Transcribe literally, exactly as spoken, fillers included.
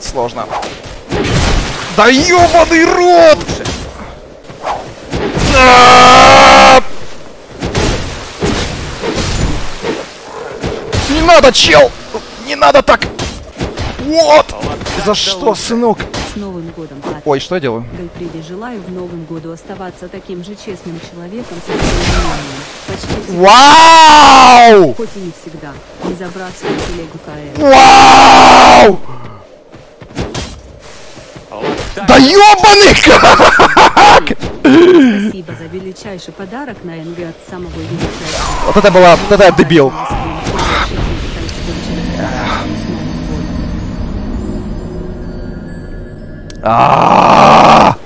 сложно. Да ёбаный рот! Не надо, чел! Не надо так! Вот! За что, сынок? С Новым годом, Пат. Ой, что я делаю? Гайприде желаю в Новом году оставаться таким же честным человеком со своим мнением. Почти всегда. Вау! Хоть и не всегда. Не забрасывай телегу КС. Вау! Да ёбаный как! Спасибо за величайший подарок на эн гэ от самого величайшего. Вот это была, вот это я дебил. А-а-а!